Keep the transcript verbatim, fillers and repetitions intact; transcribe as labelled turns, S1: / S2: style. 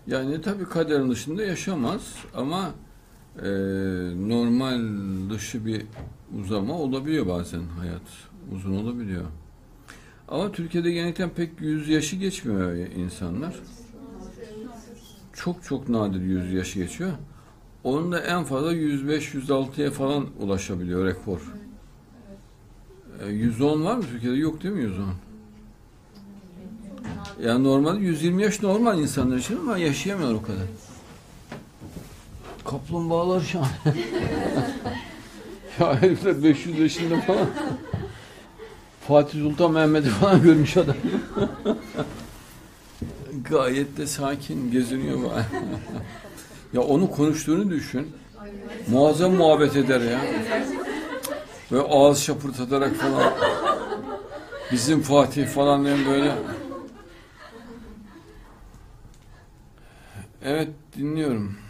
S1: Yani tabii kaderin dışında yaşamaz ama e, normal dışı bir uzama olabiliyor bazen hayat. Uzun olabiliyor. Ama Türkiye'de genellikle pek yüz yaşı geçmiyor insanlar. Çok çok nadir yüz yaşı geçiyor. Onun da en fazla yüz beş yüz altıya falan ulaşabiliyor rekor. E, yüz on var mı Türkiye'de? Yok değil mi yüz on? Yani normalde yüz yirmi yaş normal insanlar için ama yaşayamıyorlar o kadar. Kaplumbağalar şahane. Ya herifler beş yüz yaşında falan. Fatih Sultan Mehmet'i falan görmüş adam. Gayet de sakin geziniyor. Ya onu konuştuğunu düşün. Muazzam muhabbet eder ya. Ve ağız şapırtatarak falan. Bizim Fatih falan diye böyle. Evet, dinliyorum.